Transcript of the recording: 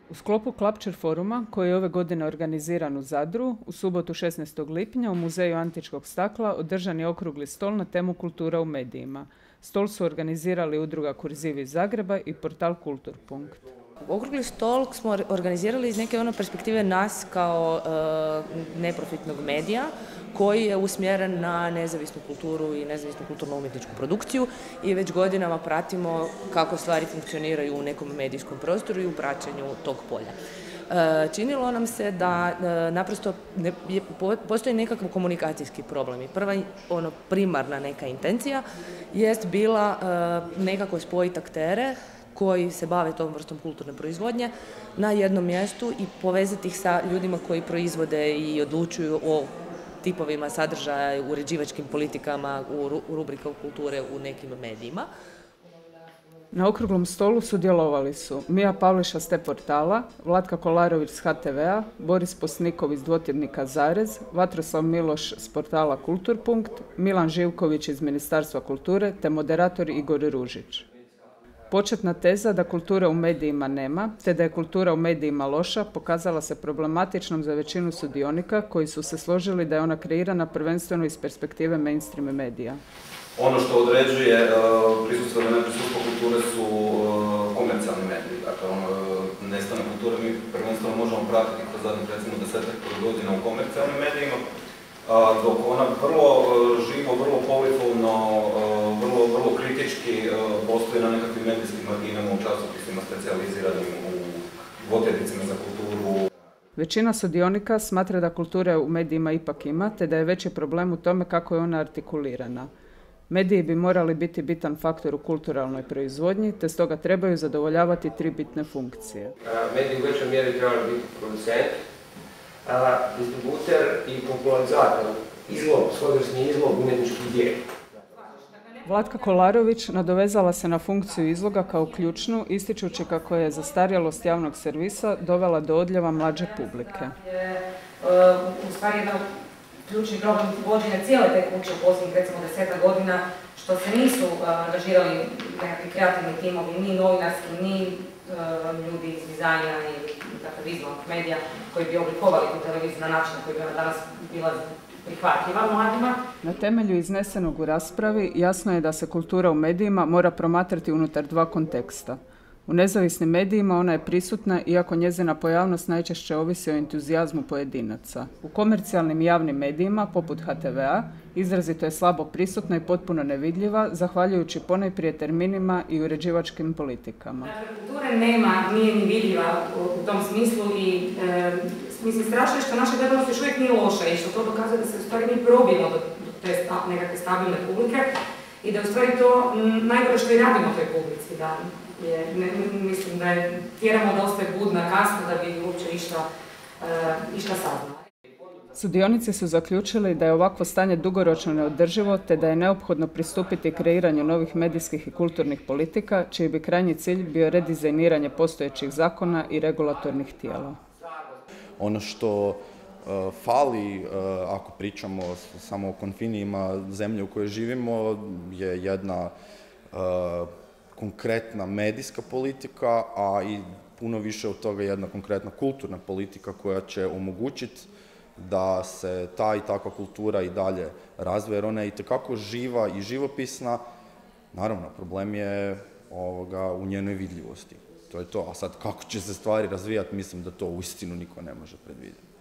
U sklopu Klapčer foruma, koji je ove godine organiziran u Zadru, u subotu 16. lipnja u Muzeju antičkog stakla održan je okrugli stol na temu kultura u medijima. Stol su organizirali udruga Kurziv iz Zagreba i portal Kulturpunkt. Okrugli stol smo organizirali iz neke perspektive nas kao neprofitnog medija koji je usmjeren na nezavisnu kulturu i nezavisnu kulturno-umjetničku produkciju i već godinama pratimo kako stvari funkcioniraju u nekom medijskom prostoru i u praćenju tog polja. Činilo nam se da naprosto postoji nekakav komunikacijski problem. Prva primarna neka intencija jest bila nekako spojiti aktere koji se bave tom vrstom kulturne proizvodnje na jednom mjestu i povezati ih sa ljudima koji proizvode i odlučuju o tipovima sadržaja, uređivačkim politikama, u rubrikama kulture u nekim medijima. Na okruglom stolu sudjelovali su Mija Pavliša s T-portala, Vlatka Kolarović s HTV-a, Boris Posnikov iz dvotjednika Zarez, Vatroslav Miloš s portala Kulturpunkt, Milan Živković iz Ministarstva kulture te moderator Igor Ružić. Početna teza da kulture u medijima nema, te da je kultura u medijima loša, pokazala se problematičnom za većinu sudionika koji su se složili da je ona kreirana prvenstveno iz perspektive mainstream medija. Ono što određuje prisustvo ili neprisustvo kulture su komercijalni mediji. Dakle, nestane kulture mi prvenstveno možemo pratiti kroz zadnjih recimo 10 godina u komercijalnim medijima, dok ona vrlo živo, vrlo polifonno, vrlo kritički postoji na nekakvim medijskim marginama u časopisima specijaliziranim u dvotjednicima za kulturu. Većina sudionika smatra da kulture u medijima ipak ima, te da je veći problem u tome kako je ona artikulirana. Mediji bi morali biti bitan faktor u kulturalnoj proizvodnji, te stoga trebaju zadovoljavati 3 bitne funkcije. Mediji u većoj mjeri trebali biti producent, distributer i popularizator, svojevrsni izlog umjetničkih djela. Vlatka Kolarović nadovezala se na funkciju izloga kao ključnu, ističući kako je zastarjelost javnog servisa dovela do odljeva mlađe publike. U stvari jedan ključni problem vođenja cijele te kuće u posljednjih recimo 10 godina, što se nisu angažirali nekakvi kreativni timovi, ni novinarski, ni ljudi iz dizajna i vizualnih medija koji bi oblikovali tu televiziju na način koji bi ona danas bila prihvatljiva mladima. Na temelju iznesenog u raspravi jasno je da se kultura u medijima mora promatrati unutar 2 konteksta. U nezavisnim medijima ona je prisutna, iako njezina pojavnost najčešće ovisi o entuzijazmu pojedinaca. U komercijalnim javnim medijima, poput HTV-a, izrazito je slabo prisutna i potpuno nevidljiva, zahvaljujući ponajprije terminima i uređivačkim politikama. Kulture nema, nije ni vidljiva u tom smislu i mislim strašno je što naša gledanost još uvijek nije loša i što to dokazuje da se u stvari mi probijemo do te nekakve stabilne publike i da u stvari to najgore što i radimo toj publici, da mislim da je tjeramo da ostaje budna kasno da bi uopće išta saznala. Sudionici su zaključili da je ovakvo stanje dugoročno neodrživo, te da je neophodno pristupiti kreiranju novih medijskih i kulturnih politika, čiji bi krajnji cilj bio redizajniranje postojećih zakona i regulatornih tijela. Ono što fali, ako pričamo samo o konfinijima zemlje u kojoj živimo, je jedna konkretna medijska politika, a i puno više od toga jedna konkretna kulturna politika koja će omogućiti da se ta i takva kultura i dalje razvije, jer ona je itekako živa i živopisna. Naravno, problem je u njenoj vidljivosti. To je to. A sad kako će se stvari razvijati, mislim da to uistinu niko ne može predvidjeti.